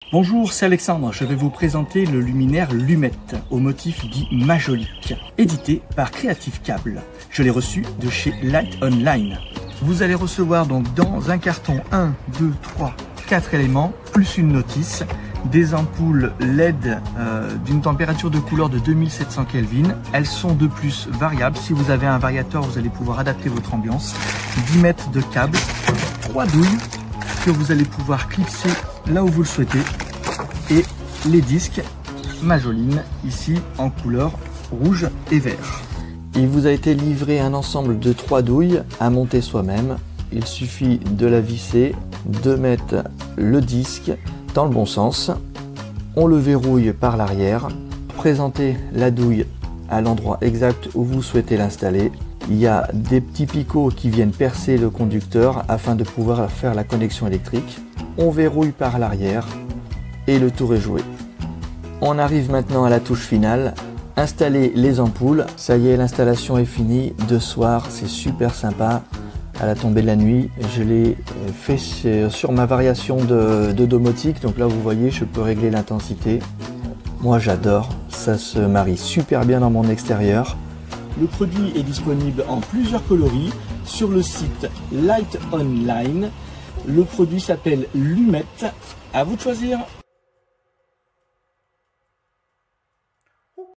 Bonjour, c'est Alexandre. Je vais vous présenter le luminaire Lumette au motif dit majolique, édité par Creative Cable. Je l'ai reçu de chez Light Online. Vous allez recevoir donc dans un carton 1, 2, 3, 4 éléments, plus une notice, des ampoules LED d'une température de couleur de 2700 Kelvin. Elles sont de plus variables. Si vous avez un variateur, vous allez pouvoir adapter votre ambiance. 10 mètres de câble, 3 douilles que vous allez pouvoir clipser là où vous le souhaitez, et les disques Majoline ici en couleur rouge et vert. Il vous a été livré un ensemble de 3 douilles à monter soi-même. Il suffit de la visser, de mettre le disque dans le bon sens. On le verrouille par l'arrière. Présentez la douille à l'endroit exact où vous souhaitez l'installer. Il y a des petits picots qui viennent percer le conducteur afin de pouvoir faire la connexion électrique. On verrouille par l'arrière et le tour est joué. On arrive maintenant à la touche finale. Installer les ampoules. Ça y est, l'installation est finie. De soir, c'est super sympa. À la tombée de la nuit, je l'ai fait sur ma variation de domotique. Donc là, vous voyez, je peux régler l'intensité. Moi, j'adore. Ça se marie super bien dans mon extérieur. Le produit est disponible en plusieurs coloris sur le site Light Online. Le produit s'appelle Lumette. À vous de choisir.